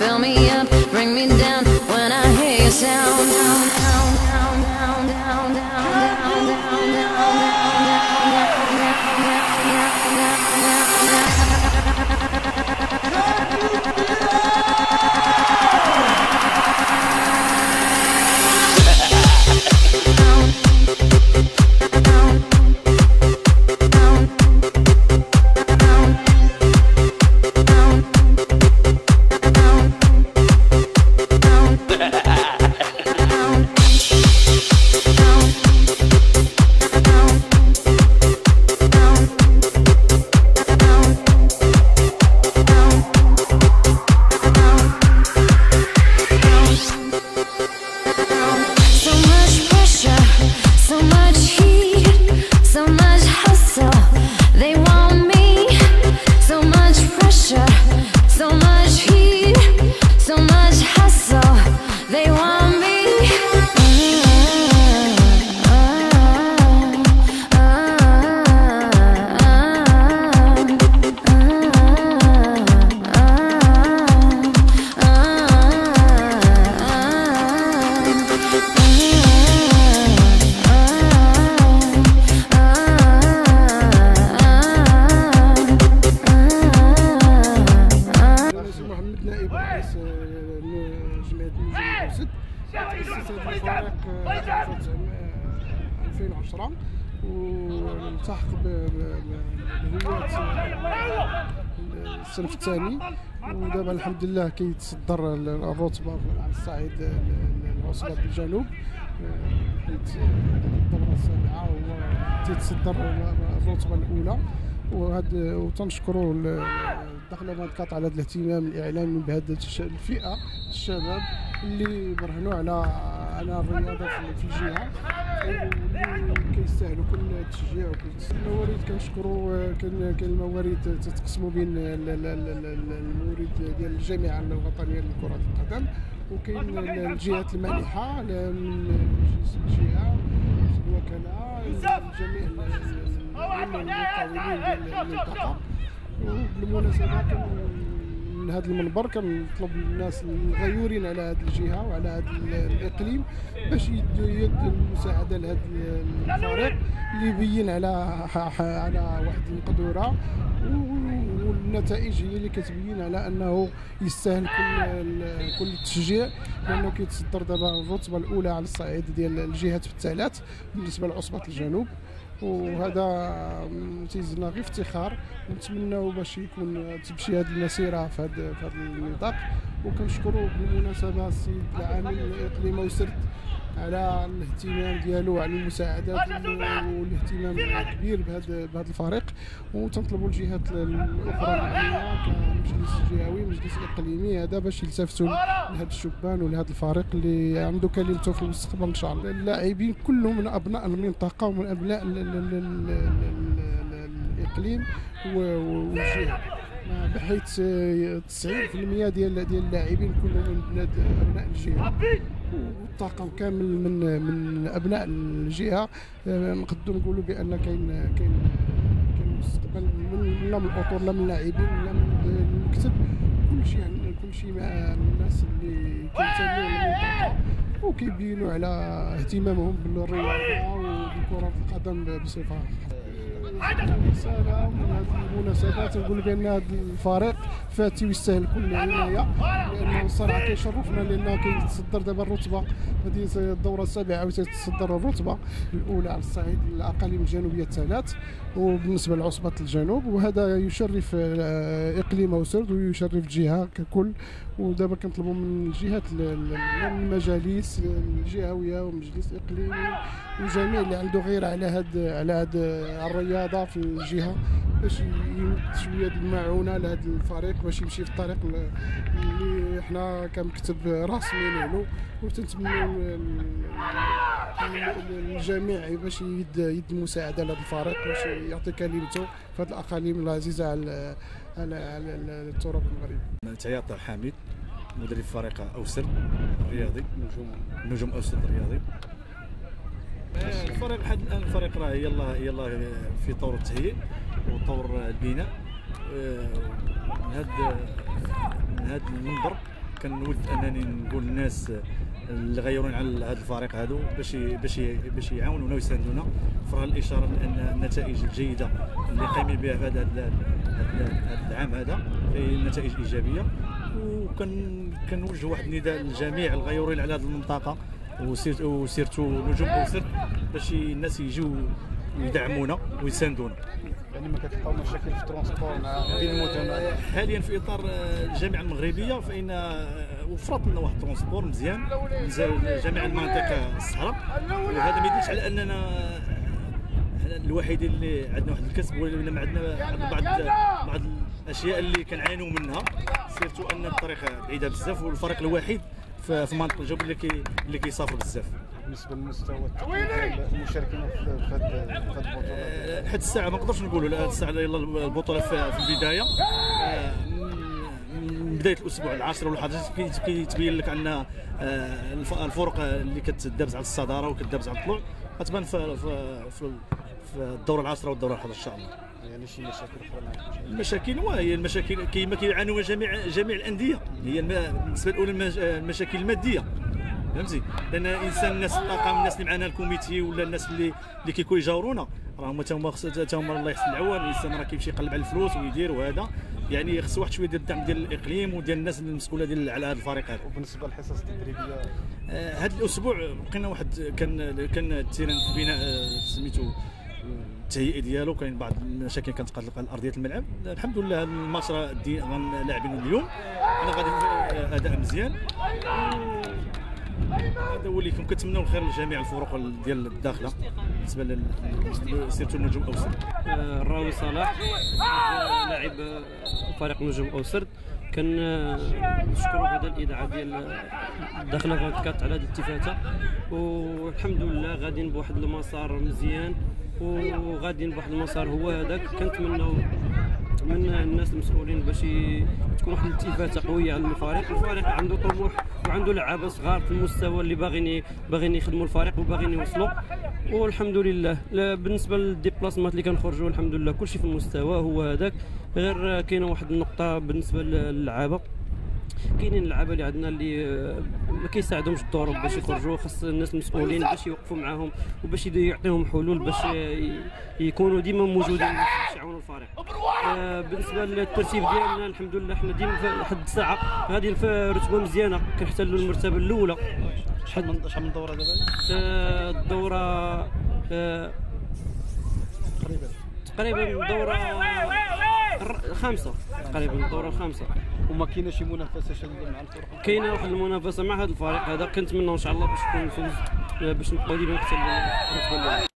fill me up, bring me down when I hear your sound. جمعية النجوم الأسد تأسست هذا الفريق في 2010 والتحق بهوية الصنف الثاني، ودابا الحمد لله كيتصدر الرتبة على الصعيد العصبة الجنوب حيت الدورة السابعة هو تيتصدر الرتبة الأولى. وتنشكروا الدخله مدكات على هذا الاهتمام الاعلامي بهذه الفئه الشباب اللي برهنوا على الرياضه في الجهه واللي كيستاهلوا كل التشجيع وكل الموارد. كنشكروا كاين الموارد تتقسموا بين الموارد ديال الجامعه الوطنيه لكره القدم، وكاين الجهات المانحه من الجهه الوكلاء جميع المقاولين ديال المنطقه. وبالمناسبه من هذا المنبر كنطلب الناس الغيورين على هذه الجهه وعلى هذا الاقليم باش يدوا يد المساعده لهذا الفريق اللي يبين على واحد المقدوره، والنتائج هي اللي كتبين على انه يستاهل كل التشجيع، لانه كيتصدر دابا الرتبه الاولى على الصعيد ديال الجهات في الثلاث بالنسبه لعصبه الجنوب. وهذا تيزنا غير افتخار، ونتمناو باش يكون تمشي هذه المسيره في هذا النطاق. وكنشكروا بالمناسبه السيد العامل الاقليمي وسرد على الاهتمام ديالو وعلى المساعدات والاهتمام الكبير بهذا الفريق. وتنطلبوا الجهات الاخرى المعنيه كمجلس جهوي مجلس اقليمي هذا باش يلتفتوا لهذا الشبان ولهذا الفريق اللي عنده كلمته في المستقبل ان شاء الله. اللاعبين كلهم من ابناء المنطقه ومن ابناء الاقليم والجهه، بحيث 90% ديال اللاعبين كلهم من ابناء الجهه، والطاقم كامل من ابناء الجهه. نقدروا نقولوا بان كاين مستقبل لا من الاطر لا من اللاعبين لا من المكتب، كل شيء مع الناس اللي كينتميو للمنطقه وكيبينوا على اهتمامهم بالرياضه وبكره القدم بصفه. رسالة من هذه المناسبات نقول بان هذا الفريق فاتي ويستاهل كل عنايه، لانه الصراحه كيشرفنا لانه كيتصدر دابا الرتبه هذه الدوره السابعه وتتصدر الرتبه الاولى على الصعيد الاقاليم الجنوبيه الثلاث وبالنسبه لعصبه الجنوب، وهذا يشرف اقليم وسرد ويشرف الجهه ككل. ودابا كنطلبوا من الجهات المجالس الجهويه ومجلس اقليمي وجميع اللي عنده غيره على هاد الرياضه في الجهه باش يمد شويه المعونه لهذا الفريق باش يمشي في الطريق اللي حنا كمكتب راسمين له. وتنتمنوا للجميع باش يد المساعده لهذا الفريق باش يعطي كلمته في هذه الاقاليم العزيزه على التراب المغربي. تعياط حامد مدرب فريق اوسر الرياضي نجوم اوسر الرياضي. الفريق لحد الان الفريق راه يلا في طور التهيئ وطور البناء. من هذا المنبر كنود انني نقول للناس اللي غيرون على هذا الفريق هذا باش يعاونونا ويساندونا في الاشاره لان النتائج الجيده اللي قايمين بها في هذا العام هذا هي نتائج ايجابيه. وكنوجه واحد النداء للجميع الغيورين على هذه المنطقه وسيرتو نجوم اوسر باش الناس يجيو يدعمونا ويساندونا. يعني ما كتلقاو مشاكل في الترونسبور مع بين المدن حاليا في اطار الجامعه المغربيه فان وفرت لنا واحد الترونسبور مزيان جميع المناطق الصحراء، وهذا ما يدلش على اننا الوحيدين اللي عندنا واحد الكسب ولا ما عندنا بعض الاشياء اللي كنعانيو منها، سيرتو ان الطريق بعيده بزاف والفريق الوحيد في منطقه الجوب اللي كيسافر بزاف. بالنسبه للمستوى التقني المشاركين في هذه البطوله حتى الساعه ما نقدرش نقولوا لا الساعه يلا البطوله في البدايه من بدايه الاسبوع العاشر ولا حاجه كيتبين لك ان الفرق اللي كتدابز على الصداره وكتدابز على الطلوع غتبان في الدوره العاشره والدوره ال11 ان شاء الله. يعني شي مشاكل اخرى؟ المشاكل وهي المشاكل كما كيعانوا جميع الانديه، هي بالنسبه الاولى المشاكل الماديه فهمتي، لان الانسان الناس الطاقم الناس اللي معنا الكوميتي ولا الناس اللي كيكونوا يجاورونا راهم تا هما الله يحسن العوان، الانسان راه كيمشي يقلب على الفلوس ويدير وهذا، يعني خص واحد شويه ديال الدعم ديال الاقليم وديال الناس المسؤوله على هذا الفريق هذا. وبالنسبه للحصص التدريبيه هذا الاسبوع بقينا واحد كان التيران في بناء سميتو التهيئه ديالو، كاين بعض المشاكل كتقلق على ارضيه الملعب. الحمد لله الماتش راه غنلاعبينه اليوم، انا غادي اداء مزيان. هذا هو اللي كنتمناو الخير لجميع الفرق ديال الداخله بالنسبه سيرتو النجوم اوسر. الراوي صلاح لاعب فريق نجوم اوسر، كنشكروا هذا الاذاعه ديال الداخله كانت على هذه الالتفاته، والحمد لله غاديين بواحد المسار مزيان وغاديين بواحد المسار هو هذاك. كنتمناو من الناس المسؤولين باش تكون واحد الالتفاته قويه على الفريق عنده طموح وعنده لعابه صغار في المستوى اللي باغيين يخدموا الفريق وباغيين يوصلوا، والحمد لله. بالنسبه للديبلاسمات اللي كنخرجوا الحمد لله كلشي في المستوى هو هذاك، غير كاينه واحد النقطه بالنسبه للعابه، كاينين اللعابه اللي عندنا اللي ما كيساعدهمش الظروف باش يخرجوا، خاص الناس المسؤولين باش يوقفوا معاهم وباش يعطيهم حلول باش يكونوا ديما موجودين باش يعاونوا الفريق. بالنسبه للترتيب ديالنا الحمد لله حنا ديما لحد الساعه غاديين في رتبه مزيانه، كنحتلوا المرتبه الاولى. شحال من دوره دابا؟ الدوره تقريبا الدوره الخامسه، تقريبا الدوره الخامسه. وما كاينه شي منافسه مع الفرق؟ كاينه واحد المنافسه مع هذا الفريق هذا، كنتمنى ان شاء الله باش يكون الفوز باش نبقاو ديما حتى الرتبه الاولى.